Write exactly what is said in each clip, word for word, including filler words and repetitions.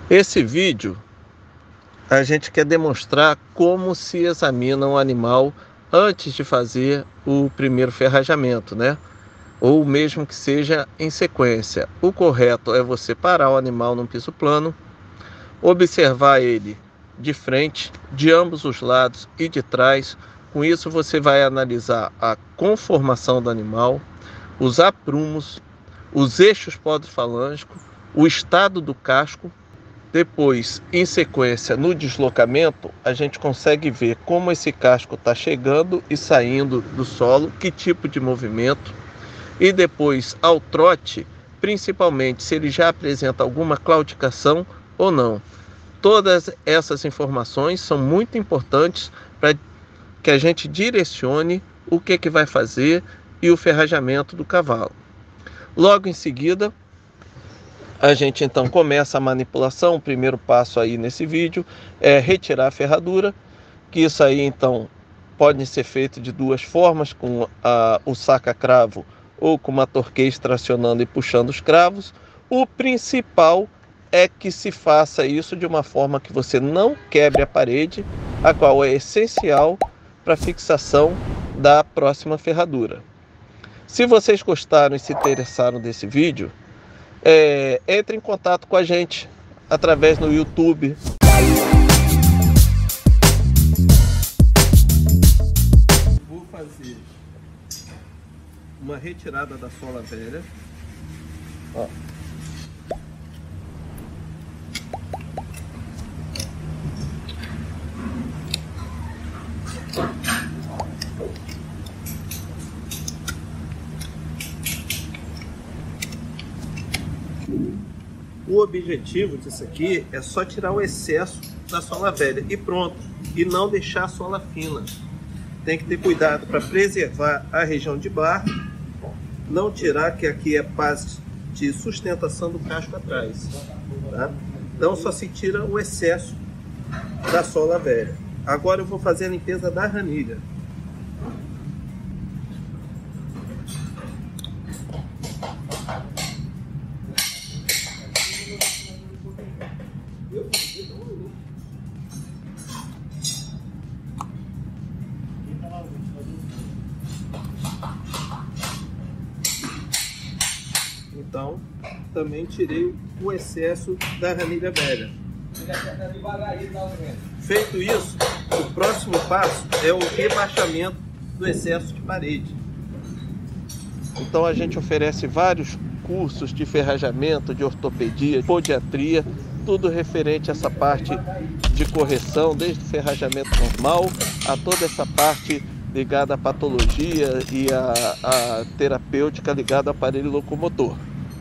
Esse vídeo a gente quer demonstrar como se examina um animal antes de fazer o primeiro ferrajamento, né? Ou mesmo que seja em sequência. O correto é você parar o animal num piso plano, observar ele de frente, de ambos os lados e de trás. Com isso você vai analisar a conformação do animal, os aprumos, os eixos podofalângicos, o estado do casco. Depois, em sequência, no deslocamento, a gente consegue ver como esse casco está chegando e saindo do solo, que tipo de movimento. E depois, ao trote, principalmente se ele já apresenta alguma claudicação ou não. Todas essas informações são muito importantes para que a gente direcione o que, que vai fazer e o ferrajamento do cavalo. Logo em seguida, a gente então começa a manipulação. O primeiro passo aí nesse vídeo é retirar a ferradura, que isso aí então pode ser feito de duas formas, com a, o saca-cravo ou com uma torquês tracionando e puxando os cravos. O principal é que se faça isso de uma forma que você não quebre a parede, a qual é essencial para a fixação da próxima ferradura. Se vocês gostaram e se interessaram desse vídeo, É, entre em contato com a gente através do YouTube. Vou fazer uma retirada da sola velha. Ó. O objetivo disso aqui é só tirar o excesso da sola velha e pronto, e não deixar a sola fina. Tem que ter cuidado para preservar a região de barro, não tirar, que aqui é parte de sustentação do casco atrás, tá? Então só se tira o excesso da sola velha. Agora eu vou fazer a limpeza da ranilha. Então, também tirei o excesso da ranilha velha. Feito isso, o próximo passo é o rebaixamento do excesso de parede. Então a gente oferece vários cursos de ferrajamento, de ortopedia, de podiatria, tudo referente a essa parte de correção, desde o ferrajamento normal a toda essa parte ligada à patologia e à, à terapêutica ligada ao aparelho locomotor.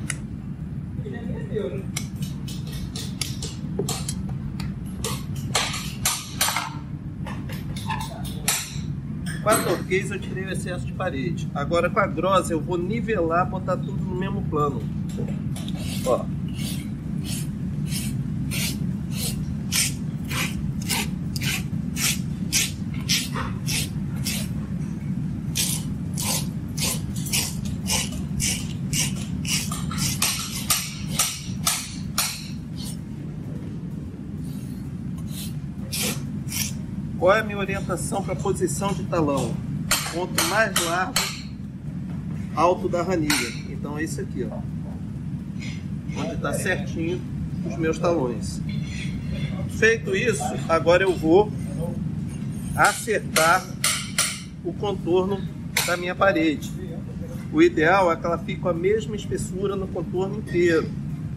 Com a torquês eu tirei o excesso de parede. Agora com a grossa eu vou nivelar, botar tudo no mesmo plano. Ó. Qual é a minha orientação para a posição de talão? Ponto mais largo, alto da ranilha. Então é isso aqui, ó. Onde está certinho os meus talões. Feito isso, agora eu vou acertar o contorno da minha parede. O ideal é que ela fique com a mesma espessura no contorno inteiro.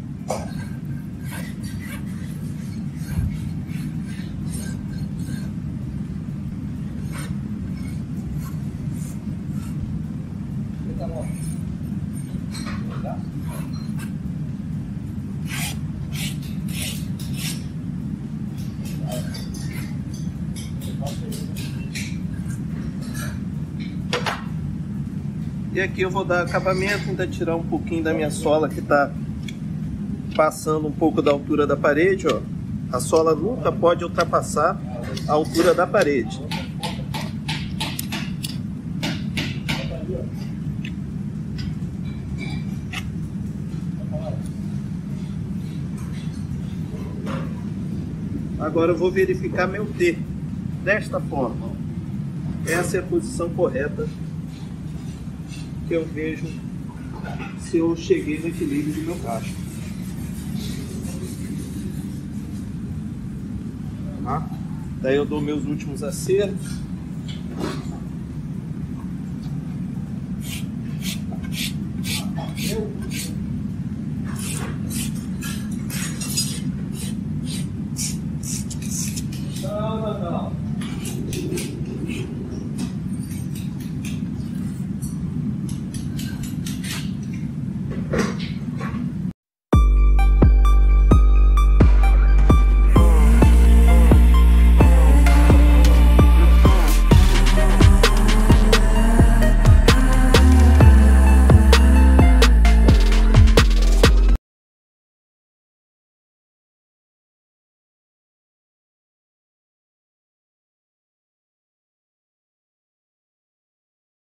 E aqui eu vou dar acabamento, ainda tirar um pouquinho da minha sola que está passando um pouco da altura da parede, ó. A sola nunca pode ultrapassar a altura da parede. Agora eu vou verificar meu T desta forma. Essa é a posição correta que eu vejo se eu cheguei no equilíbrio do meu casco. Tá? Daí eu dou meus últimos acertos.